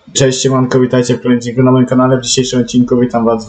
Cześć, siemanko, witajcie w kolejnym odcinku na moim kanale. W dzisiejszym odcinku witam was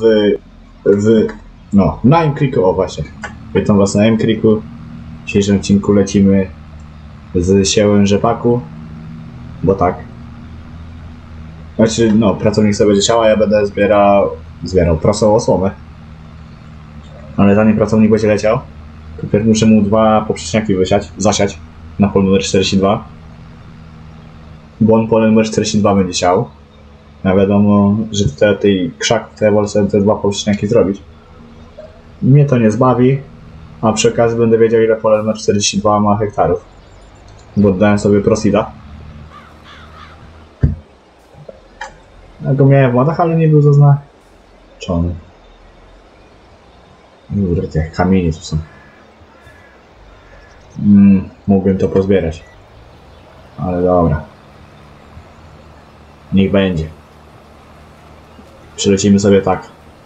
na M-Creeku, o właśnie. Witam was na M-Creeku. W dzisiejszym odcinku lecimy z siewem rzepaku, bo tak. Znaczy, no, pracownik sobie będzie siał, a ja będę zbierał prosową słomę. Ale zanim pracownik będzie leciał, to pierw muszę mu 2 poprzeczniaki zasiać na polu numer 42. Bo on pole numer 42 będzie siał. A wiadomo, że tutaj tej krzaków to ja wolę sobie te 2 poprzeczniaki zrobić. Mnie to nie zbawi, a przy okazji będę wiedział, ile pole numer 42 ma hektarów. Bo oddałem sobie Prosida. Ja go miałem w modach, ale nie był zaznaczony. Kurde, tych kamieni tu są. Mógłbym to pozbierać. Ale dobra. Niech będzie. Przylecimy sobie tak.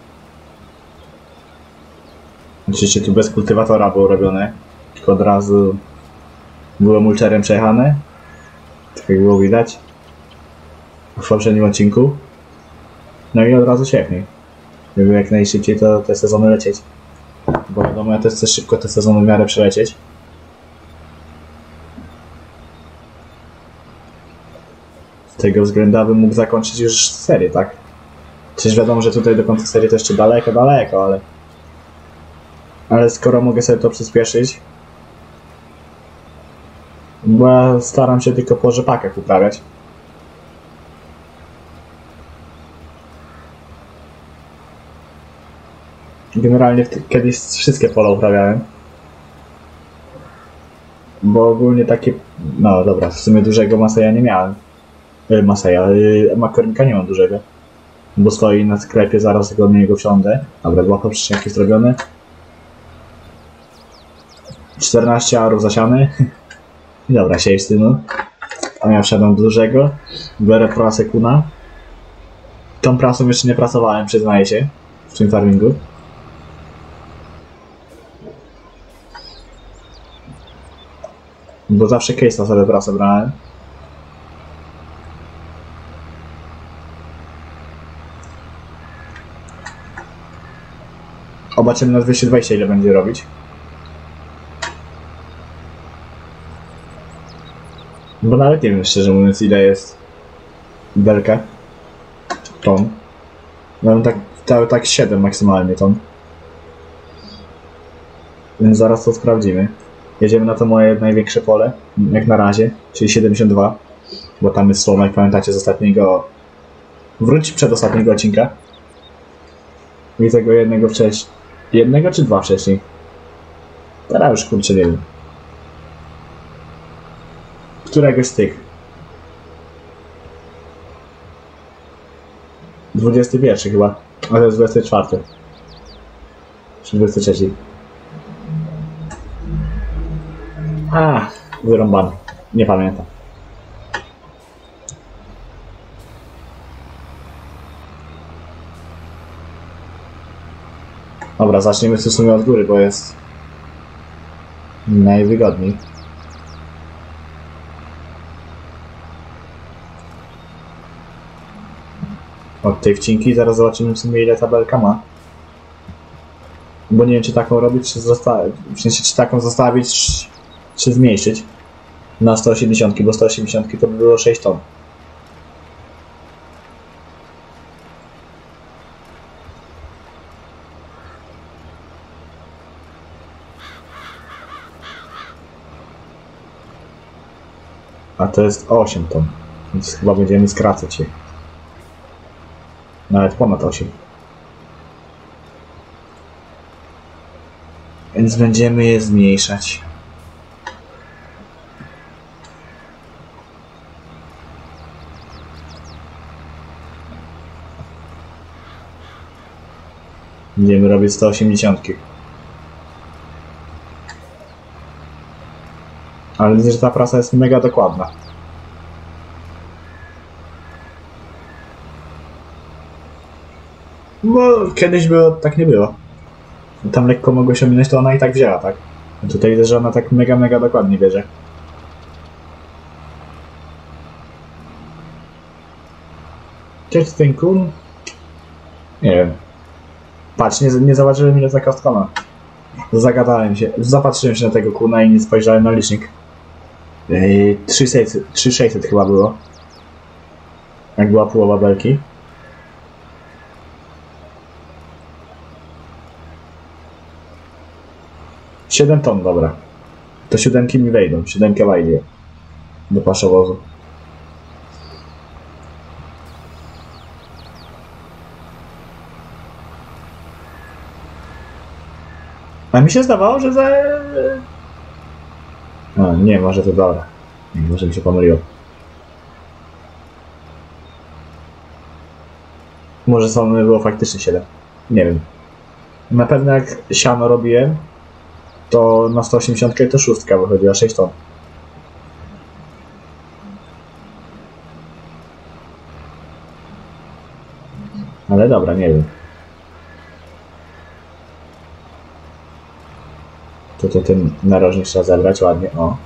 Oczywiście tu bez kultywatora było robione, tylko od razu było mulcherem przejechane. Tak jak było widać w poprzednim odcinku. No i od razu siewnie. Żeby jak najszybciej to te sezony lecieć. Bo wiadomo, ja też chcę szybko te sezony w miarę przelecieć. Z tego względu bym mógł zakończyć już serię, tak? Przecież wiadomo, że tutaj do końca serii to jeszcze daleko, ale skoro mogę sobie to przyspieszyć, bo ja staram się tylko po rzepakach uprawiać. Generalnie kiedyś wszystkie pola uprawiałem. Bo ogólnie takie... No dobra, w sumie dużego Maseja nie miałem. Makornika nie mam dużego. Bo stoi na sklepie, zaraz go od niego wsiądę. Dobra, 2 poprzeczniaki zrobione. 14 arów zasiany. I dobra, siej z tymu. A ja wsiadam do dużego. Biorę prasę kuna. Tą prasą jeszcze nie pracowałem, przyznaję się. W tym farmingu. Bo zawsze case'a sobie prasę brałem. Zobaczymy na 220 ile będzie robić. Bo nawet nie wiem, szczerze mówiąc, ile jest belka ton. Mam tak 7 maksymalnie ton. Więc zaraz to sprawdzimy. Jedziemy na to moje największe pole, jak na razie, czyli 72. Bo tam jest słoma, jak pamiętacie z ostatniego... Wróć przedostatniego odcinka. I tego jednego wcześniej. Jednego czy 2 wcześniej? Teraz już kurczę nie wiem. Któregoś z tych. 21 chyba. A to jest 24. Czy 23. Wyrąbany. Nie pamiętam. Dobra, zaczniemy w sumie od góry, bo jest najwygodniej. Od tej wcinki zaraz zobaczymy w sumie ile tabelka ma. Bo nie wiem czy taką robić, czy zostawić. W sensie czy taką zostawić, czy zmniejszyć na 180, bo 180 to by było 6 ton. A to jest 8 ton, więc chyba będziemy skracać je. Nawet ponad 8. Więc będziemy je zmniejszać. Będziemy robić 180. Ale widzę, że ta prasa jest mega dokładna. Bo kiedyś tak nie było. Tam lekko mogło się minąć, to ona i tak wzięła, tak? A tutaj widzę, że ona tak mega dokładnie bierze. Gdzieś ten kun? Nie wiem. Patrz, nie zobaczyłem ile za kostka ma. Zagadałem się, zapatrzyłem się na tego kuna i nie spojrzałem na licznik. 3600 chyba było. Jak była połowa belki. Siedem ton, dobra. To 7 mi wejdą, 7 wejdzie do paszowozu. A mi się zdawało, że za... A, nie, może to dobra. Nie, może mi się pomyliło. Może są było faktycznie 7. Nie wiem. Na pewno jak siano robiłem, to na 180 to 6 wychodziła 6 ton. Ale dobra, nie wiem. To ten narożnik trzeba zabrać ładnie, o.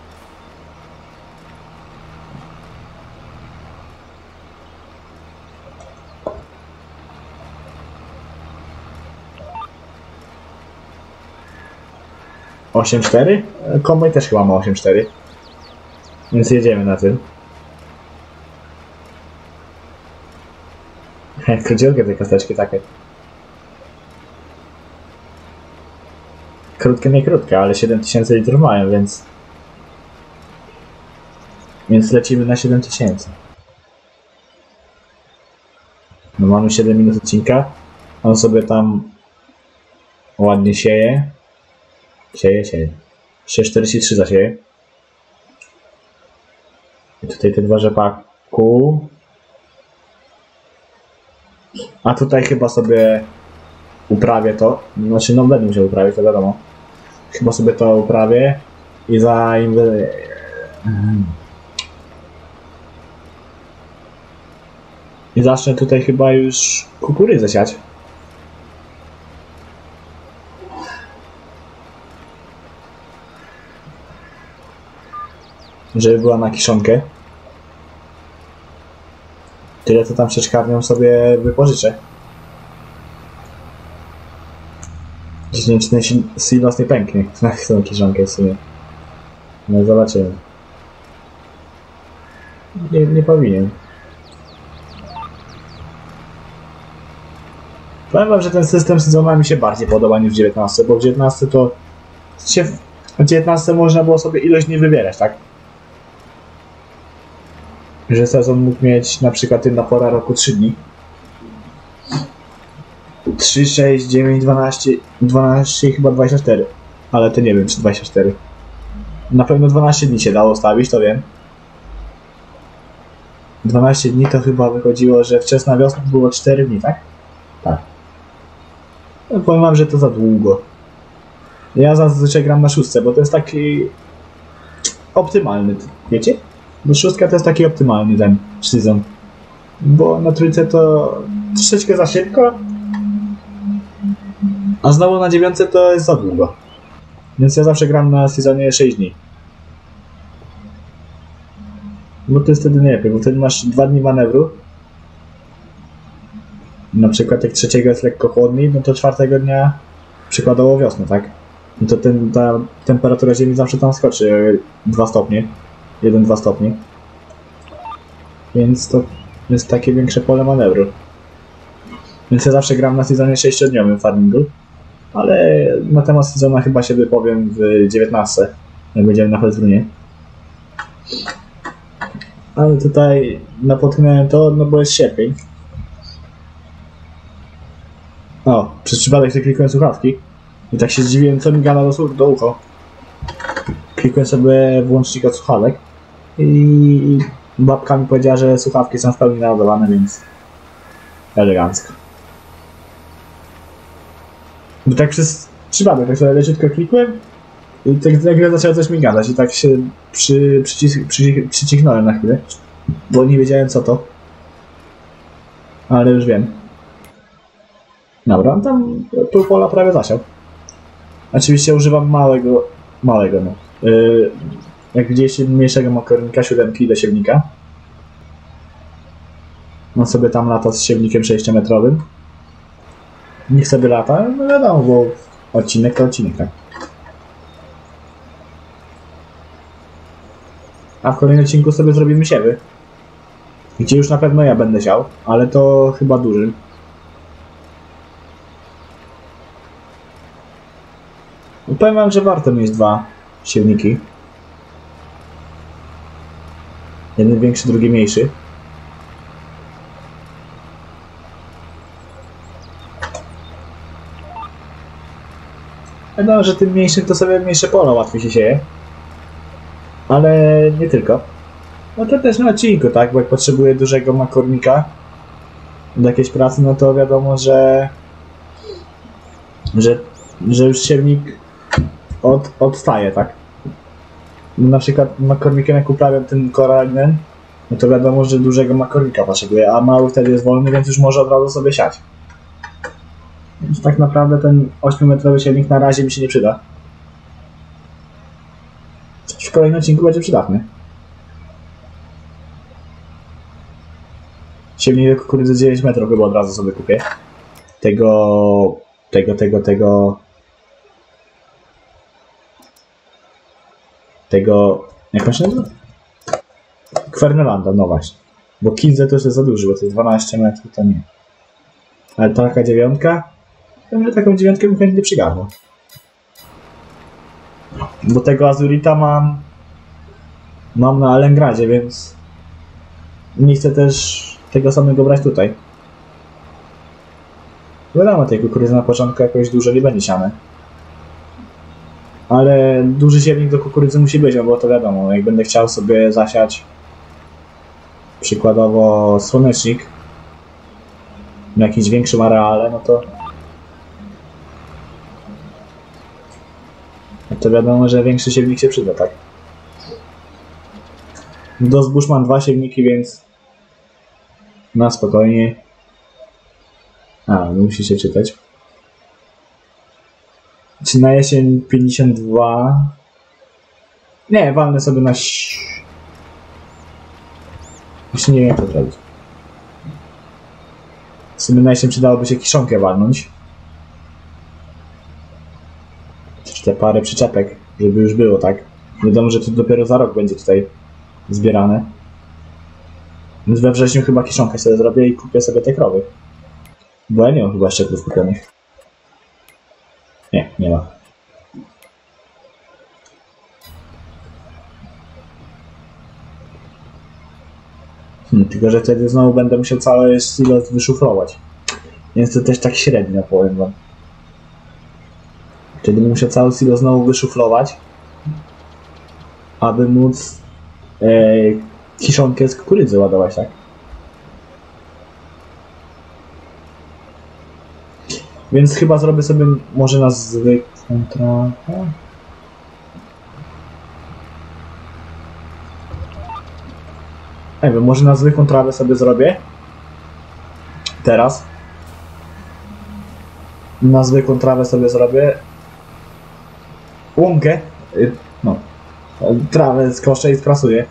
Osiem 4? Kombaj też chyba ma 8.4. Więc jedziemy na tym. Króciutkie te kosteczki takie. Krótkie, nie krótkie, ale 7000 litrów mają, więc... Więc lecimy na 7000. No mamy 7 minut odcinka. On sobie tam ładnie sieje. Sieje. 6,43 zasieje. I tutaj te dwa rzepaku. A tutaj chyba sobie uprawię to. Znaczy no będę musiał uprawić, to wiadomo. Chyba sobie to uprawię i i zacznę tutaj chyba już kukurydzę siać. Żeby była na kiszonkę. Tyle to tam sieczkarnią sobie wypożyczę. Gdzieś nie wiem, czy ten silos nie pęknie na tą kiszonkę w sumie. No zobaczymy. Nie powinien. Powiem wam, że ten system sezonu mi się bardziej podoba niż w 19, bo w 19 to... W 19 można było sobie ilość nie wybierać, tak? Że sezon mógł mieć na przykład inna pora roku 3 dni. 3, 6, 9, 12 i chyba 24. Ale to nie wiem, czy 24. Na pewno 12 dni się dało stawić, to wiem. 12 dni to chyba wychodziło, że wczesna wiosna było 4 dni, tak? Tak. No, powiem wam, że to za długo. Ja zazwyczaj gram na 6, bo to jest taki optymalny, wiecie? Bo 6 to jest taki optymalny ten sezon. Bo na trójce to troszeczkę za szybko, a znowu na 9 to jest za długo. Więc ja zawsze gram na sezonie 6 dni. Bo to jest wtedy najlepiej, bo wtedy masz 2 dni manewru. Na przykład jak 3 jest lekko chłodniej, no to 4 dnia przykładowo wiosnę, tak? No to ta temperatura ziemi zawsze tam skoczy 2 stopnie. 1-2 stopnie. Więc to jest takie większe pole manewru. Więc ja zawsze gram na sezonie 6-dniowym farmingu. Ale na temat sezonu chyba się wypowiem w 19, jak będziemy na Helzrunie. Ale tutaj napotknąłem to, no bo jest sierpień. O, przez przypadek sobie klikłem słuchawki. I tak się zdziwiłem, co mi gada do ucha. Klikłem sobie włącznik od słuchawek. I babka mi powiedziała, że słuchawki są w pełni naładowane, więc elegancko. Bo tak przez przypadek, tak sobie leciutko klikłem i tak nagle zaczęło coś mi gadać i tak się przycichnąłem na chwilę, bo nie wiedziałem co to. Ale już wiem. Dobra, tam pół pola prawie zasiał. Oczywiście używam małego no. Jak widzieliście, mniejszego makarnika 7 do siewnika. On sobie tam lata z siewnikiem 6-metrowym. Niech sobie lata, no wiadomo, bo odcinek to odcinek, tak. A w kolejnym odcinku sobie zrobimy siewy. Gdzie już na pewno ja będę siał, ale to chyba dużym. Powiem wam, że warto mieć 2 siewniki. Jeden większy, drugi mniejszy. Wiadomo, że tym mniejszym to sobie mniejsze pole łatwiej się sieje. Ale nie tylko. No to też na odcinku, tak? Bo jak potrzebuję dużego makornika do jakiejś pracy, no to wiadomo, że już siewnik odstaje, tak? No na przykład makornikiem jak uprawiam tym koralinem, no to wiadomo, że dużego makornika potrzebuję, a mały wtedy jest wolny, więc już może od razu sobie siać. Więc tak naprawdę ten 8-metrowy siewnik na razie mi się nie przyda. W kolejnym odcinku będzie przydatny. Siewnik do kukurydzy 9 metrów chyba od razu sobie kupię. Tego... Jak on się nazywa? Kwernelanda, no właśnie. Bo Kinze to już jest za duży, bo to jest 12 metrów, to nie. Ale taka 9? Ja może taką 9 bym chętnie przygarnął. Bo tego Azurita mam na Alengradzie, więc nie chcę też tego samego brać tutaj. Wiadomo, tej kukurydzy na początku jakoś dużo nie będzie siane. Ale duży siewnik do kukurydzy musi być, no bo to wiadomo, jak będę chciał sobie zasiać przykładowo słonecznik na jakimś większym areale, no to wiadomo, że większy siewnik się przyda, tak? Do zbóż mam 2 siewniki, więc na spokojnie. Musi się czytać. Czy na jesień 52? Nie, walnę sobie na... Jeszcze nie wiem jak to zrobić. W sumie na jesień przydałoby się kiszonkę walnąć. Czy te parę przyczepek, żeby już było, tak? Wiadomo, że to dopiero za rok będzie tutaj zbierane. Więc we wrześniu chyba kiszonkę sobie zrobię i kupię sobie te krowy. Bo ja nie mam chyba szczeplów kupionych. Nie ma. Tylko że wtedy znowu będę musiał cały silos wyszuflować. Więc to też tak średnio, powiem wam. Wtedy będę musiał cały silos znowu wyszuflować, aby móc kiszonkę z kukurydzy ładować, tak? Więc chyba zrobię sobie może na zwykłą trawę. Nie wiem, może na zwykłą trawę sobie zrobię. Teraz. Na zwykłą trawę sobie zrobię. Łąkę. No. Trawę skoszę i sprasuję.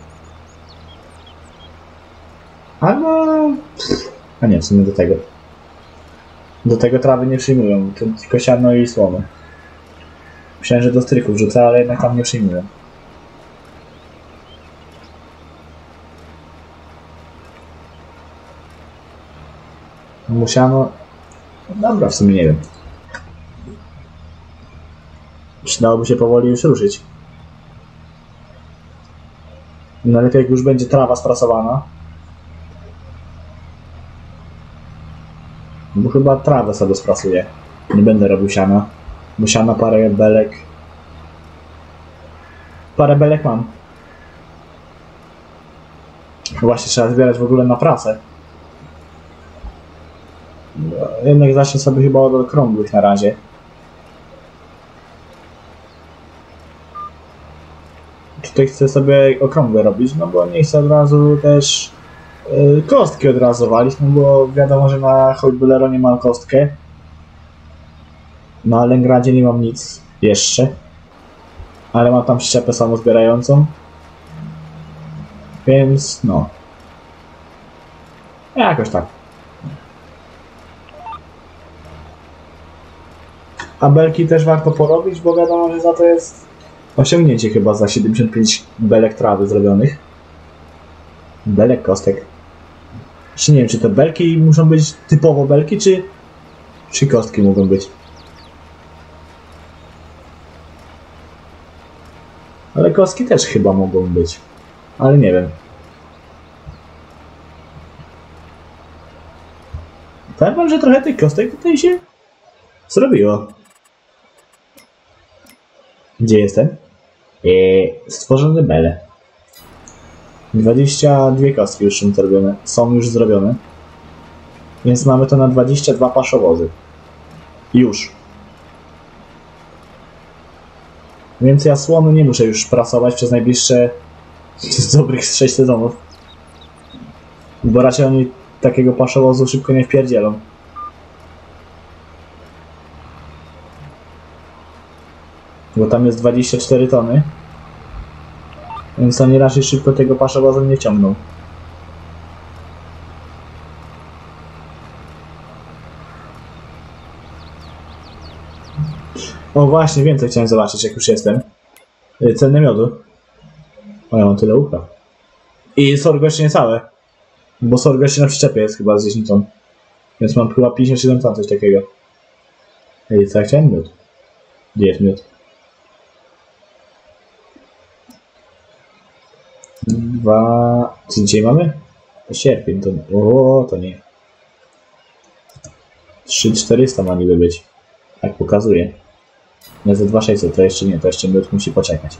A nie, w sumie do tego. Do tego trawy nie przyjmują, tylko siano i słomy. Myślałem, że do stryków rzucę, ale jednak tam nie przyjmują. Musiano... Dobra, w sumie nie wiem. Przydałoby się powoli już ruszyć. Najlepiej jak już będzie trawa sprasowana. Bo chyba trawę sobie sprasuję. Nie będę robił siana. Bo siana parę belek. Parę belek mam. Właśnie trzeba zbierać w ogóle na pracę. Jednak zacznę sobie chyba od okrągłych na razie. Tutaj chcę sobie okrągłe robić, no bo nie chcę od razu też kostki od razu walić, no bo wiadomo, że na Hojbuleru nie mam kostkę. Na Alengradzie nie mam nic jeszcze. Ale mam tam przyczepę samozbierającą. Więc no. Jakoś tak. A belki też warto porobić, bo wiadomo, że za to jest osiągnięcie chyba za 75 belek trawy zrobionych. Belek kostek. Jeszcze nie wiem, czy te belki muszą być typowo belki, czy kostki mogą być. Ale kostki też chyba mogą być. Ale nie wiem. Powiem wam, że trochę tych kostek tutaj się zrobiło. Gdzie jestem? Stworzone bele. 22 kostki już są zrobione. Są już zrobione. Więc mamy to na 22 paszowozy. Już. Więc ja słony nie muszę już prasować przez najbliższe dobrych 6 sezonów. Bo raczej oni takiego paszowozu szybko nie wpierdzielą. Bo tam jest 24 tony. Więc oni raczej szybko tego paszowozu nie ciągną. O właśnie, wiem co chciałem zobaczyć, jak już jestem. Ceny miodu. O, ja mam tyle upraw. I sorgo jeszcze nie całe. Bo sorgo jeszcze na przyczepie jest chyba z 10 ton. Więc mam chyba 57 ton, coś takiego. Ej, co ja chciałem? Miód. Gdzie jest miód? 2... Co dzisiaj mamy? Sierpień, to... O, to nie. 3400 ma niby być. Tak pokazuje. Nie, za 2600 to jeszcze nie, to jeszcze miód musi poczekać.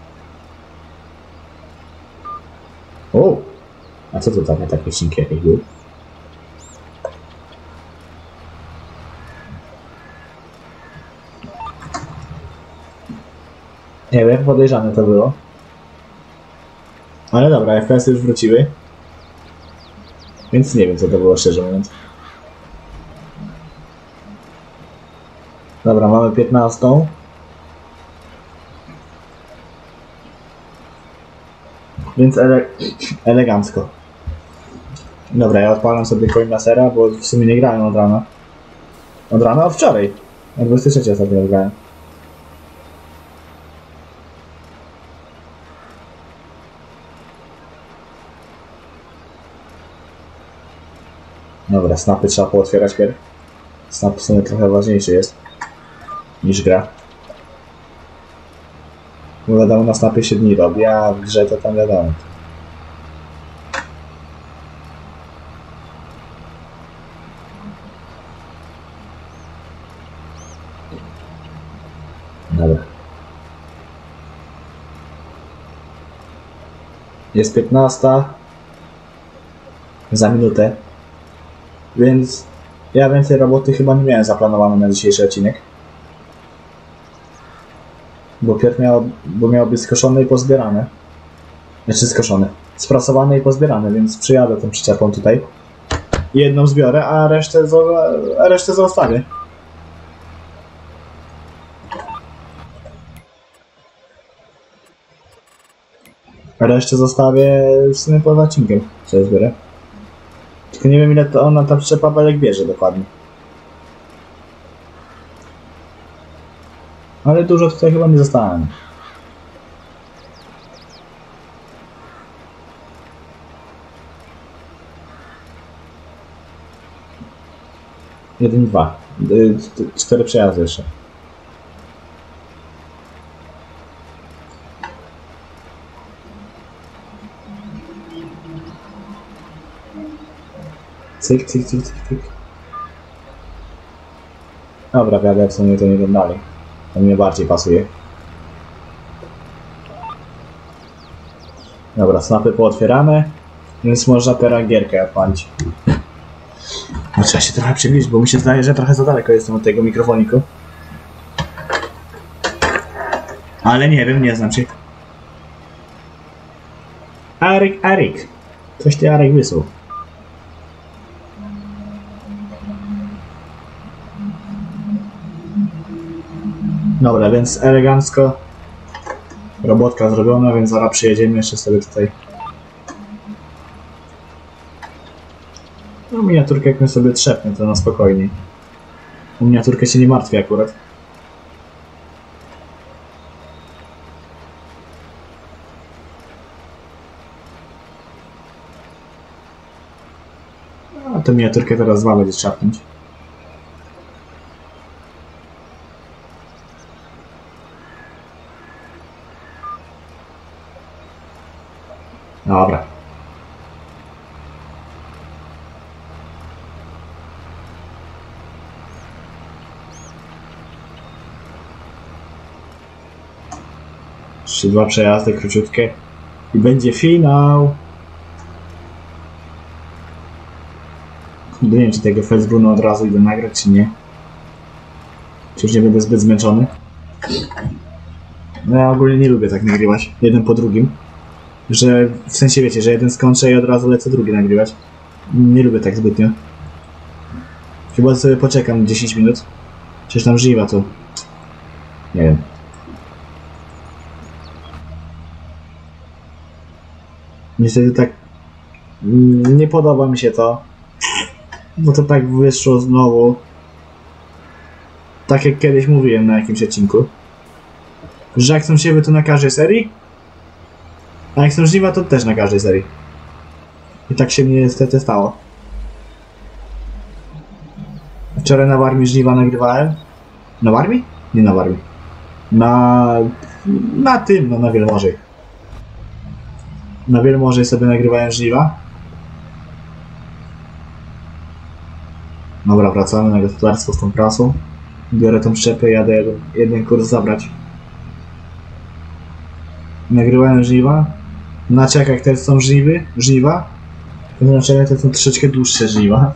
O! A co to takie ścinki jakieś były? Nie wiem, podejrzane to było. Ale dobra, FPS-y już wróciły. Więc nie wiem co to było, szczerze mówiąc. Dobra, mamy 15. Więc elegancko. Dobra, ja odpalam sobie Coinmasera, bo w sumie nie grałem od rana. Od rana? Od wczoraj. O 23 sobie grałem. Dobra, snapy trzeba pootwierać pierw. Snap w sumie trochę ważniejszy jest niż gra. Bo wiadomo, na snapie się dni robi, a w grze to tam wiadomo. Dobra. Jest 15. Za minutę. Więc ja więcej roboty chyba nie miałem zaplanowane na dzisiejszy odcinek. Bo pierw miało być skoszone i pozbierane. Znaczy skoszone. Sprasowane i pozbierane, więc przyjadę tą przyczepą tutaj. Jedną zbiorę, a resztę zostawię. Resztę zostawię w sumie poza odcinkiem, co ja zbiorę. Tylko nie wiem ile to ona ta przyczepa belek bierze dokładnie. Ale dużo tutaj chyba nie zostałem. Jeden, dwa. 4 przejazdy jeszcze. Cyk, cyk, cyk, cyk, cyk. Dobra, wiadomo, w sumie to nie wiem dalej. To mnie bardziej pasuje. Dobra, snapy pootwierane, więc można teraz gierkę odpalić. No, trzeba się trochę przybliżyć, bo mi się zdaje, że trochę za daleko jestem od tego mikrofoniku. Ale nie wiem, nie znam się. Arik. Coś ty Arik wysłał. Dobra, więc elegancko. Robotka zrobiona, więc zaraz przyjedziemy jeszcze sobie tutaj. No miniaturkę jakąś sobie trzepnę, to na spokojnie. O miniaturkę się nie martwię akurat. A tę miniaturkę teraz dwa będzie trzapnąć. Dobra. Jeszcze dwa przejazdy króciutkie i będzie finał. Nie wiem, czy tego Felsbruna od razu idę nagrać, czy nie. Czy już nie będę zbyt zmęczony. No ja ogólnie nie lubię tak nagrywać, jeden po drugim. Że w sensie wiecie, że jeden skończę i od razu lecę drugi nagrywać. Nie lubię tak zbytnio. Chyba sobie poczekam 10 minut. Przecież tam żniwa to... Nie wiem. Niestety tak... Nie podoba mi się to. Bo to tak wyszło znowu. Tak jak kiedyś mówiłem na jakimś odcinku. Że jak są siewy to na każdej serii. A jak są żniwa to też na każdej serii. I tak się mnie niestety stało. Wczoraj na Warmii żniwa nagrywałem. Na Warmii? Nie na Warmii. Na tym, no na Wielmorzej. Na Wielmorzej sobie nagrywałem żniwa. Dobra, wracamy na gospodarstwo z tą prasą. Biorę tą szczepę i jadę jeden kurs zabrać. Nagrywałem żniwa. Na czekach też są żniwa. Na czekach to są troszeczkę dłuższe żniwa.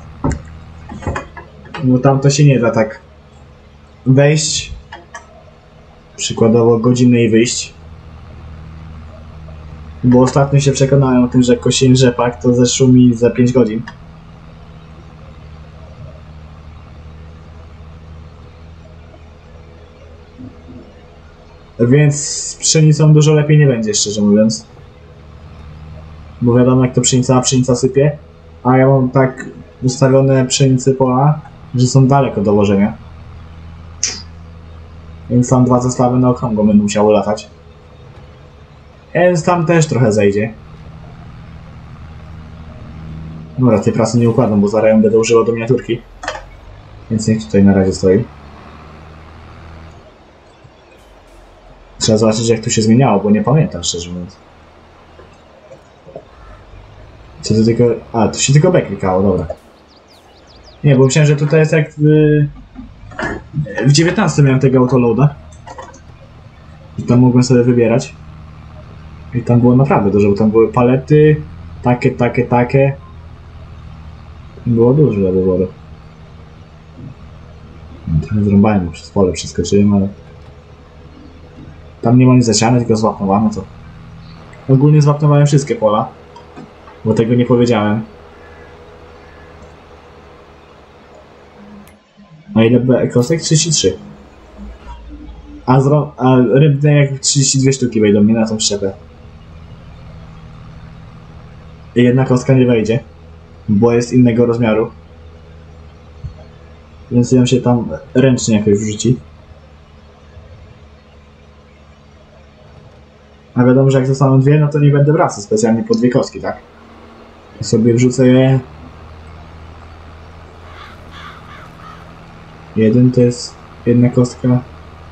Bo tam to się nie da tak wejść. Przykładowo godzinę i wyjść. Bo ostatnio się przekonałem o tym, że kosień rzepak to zeszło mi za 5 godzin. Więc z pszenicą dużo lepiej nie będzie, szczerze mówiąc. Bo wiadomo jak to pszenica sypie. A ja mam tak ustawione pszenicy pola, że są daleko do łożenia. Więc tam dwa zestawy na okrągło będą musiały latać. Więc tam też trochę zejdzie. Dobra, tej prasy nie układam, bo zaraz ją będę używał do miniaturki. Więc niech tutaj na razie stoi. Trzeba zobaczyć jak tu się zmieniało, bo nie pamiętam szczerze mówiąc. Co to tylko... A, tu się tylko B klikało, dobra. Nie, bo myślałem, że tutaj jest jak w 19 miałem tego autoloada. I tam mogłem sobie wybierać. I tam było naprawdę dużo, bo tam były palety, takie. Było dużo do wyboru. Trochę zrąbałem, bo przez pole przeskoczyłem, ale... Tam nie ma nic zasiane, tylko zwapnowane to... Ogólnie zwapnowałem wszystkie pola. Bo tego nie powiedziałem. A ile kostek? 33. A rybne jak 32 sztuki wejdą mi na tą szczepę. I jedna kostka nie wejdzie, bo jest innego rozmiaru. Więc ją się tam ręcznie jakoś wrzuci. A wiadomo, że jak zostaną dwie, no to nie będę wracał specjalnie po dwie kostki, tak? I sobie wrzucę je. Jeden to jest jedna kostka.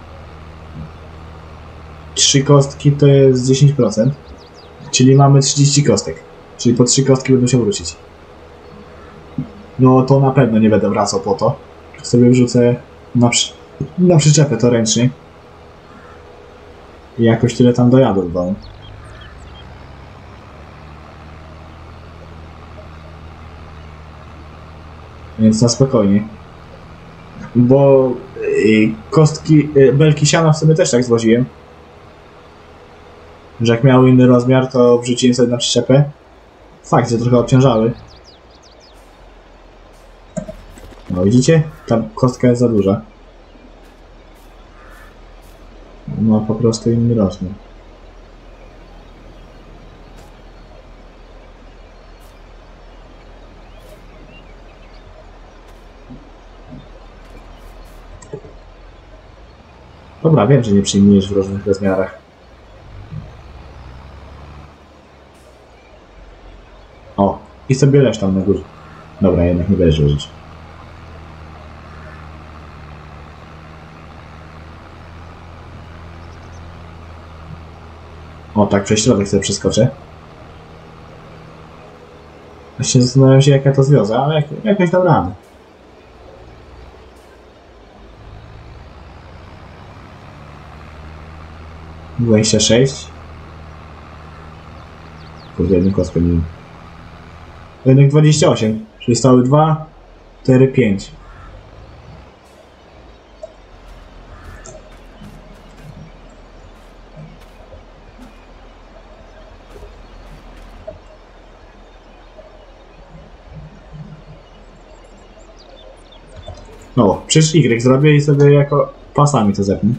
3 kostki to jest 10%. Czyli mamy 30 kostek. Czyli po 3 kostki będą się wrócić. No to na pewno nie będę wracał po to. Sobie wrzucę na przyczepę to ręcznie. I jakoś tyle tam dojadę w domu. Więc na spokojnie. Bo kostki, belki siana w sobie też tak zwoziłem. Że jak miały inny rozmiar, to wrzuciłem sobie na przyczepę. Fakt, że trochę obciążały. No widzicie? Ta kostka jest za duża. Ma po prostu inny rozmiar. Dobra, wiem, że nie przyjmujesz w różnych rozmiarach. O, i sobie leż tam na górze. Dobra, jednak nie będziesz leżeć. O, tak przez środek sobie przeskoczę. Właśnie zastanawiam się, jaka to związa, ale jakoś dam radę. Dwadzieścia 26. Kurde, jedną kostkę nie. Jednak 28. Czyli stały 2, 4, 5. No, przecież Y zrobię i sobie jako pasami to zepnę.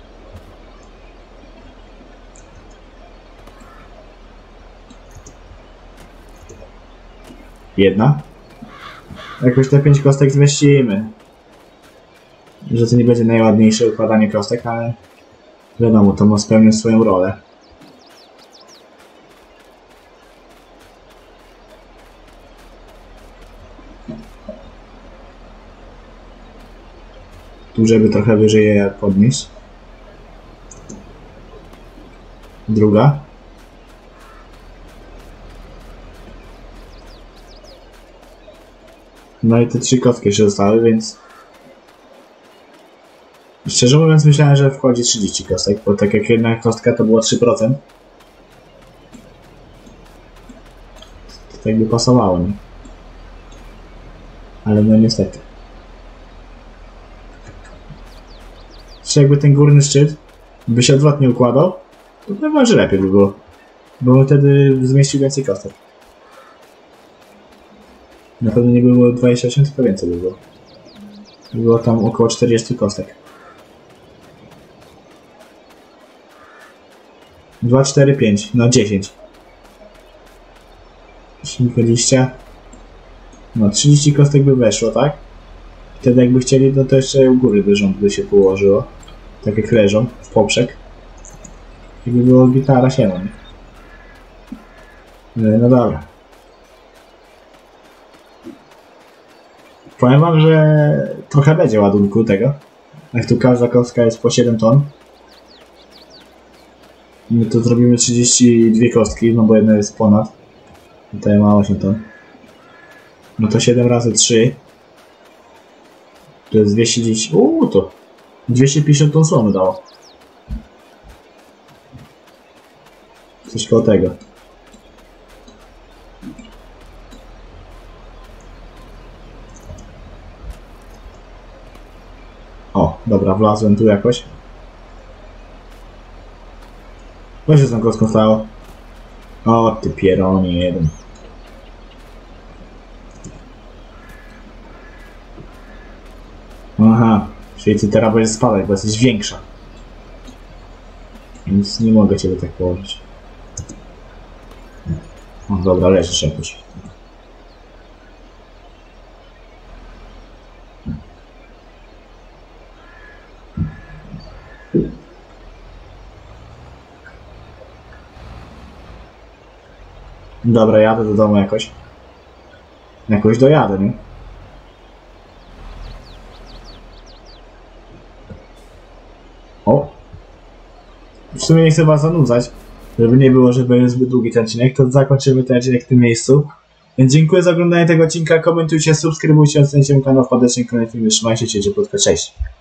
Jedna. Jakoś te 5 kostek zmieścimy. Że to nie będzie najładniejsze układanie kostek, ale wiadomo, to ma spełnić swoją rolę. Tu, żeby trochę wyżej je podnieść. Druga. No i te 3 kostki jeszcze zostały, więc... Szczerze mówiąc myślałem, że wchodzi 30 kostek, bo tak jak jedna kostka to było 3%. To tak by pasowało, nie? Ale no niestety. Czy jakby ten górny szczyt by się odwrotnie układał, to chyba, że lepiej by było. Bo wtedy zmieścił więcej kostek. Na pewno nie było 28, tylko więcej by było. Było tam około 40 kostek. 2, 4, 5, no 10. 20. No 30 kostek by weszło, tak? Wtedy jakby chcieli, no to jeszcze u góry wyrząd by się położyło. Tak jak leżą, w poprzek. I by było gitara siema, nie? No dobra. Powiem wam, że trochę będzie ładunku tego. Jak tu każda kostka jest po 7 ton. My tu zrobimy 32 kostki, no bo jedna jest ponad. Tutaj ma 8 ton. No to 7 razy 3. To jest 210. To 250 ton słomy dało. Coś koło tego. O, dobra, wlazłem tu jakoś. Co się z tą kostką stało? O, ty pieronie jeden. Aha, czyli ty teraz będziesz spadać, bo jesteś większa. Więc nie mogę ciebie tak położyć. O, dobra, leżysz jakoś. Dobra, jadę do domu jakoś. Jakoś dojadę, nie? O! W sumie nie chcę was zanudzać, żeby nie było, że będzie zbyt długi ten odcinek, to zakończymy ten odcinek w tym miejscu. Więc dziękuję za oglądanie tego odcinka, komentujcie, subskrybujcie, oceniajcie mój kanał, wpadajcie na kolejne filmy, trzymajcie się, cześć.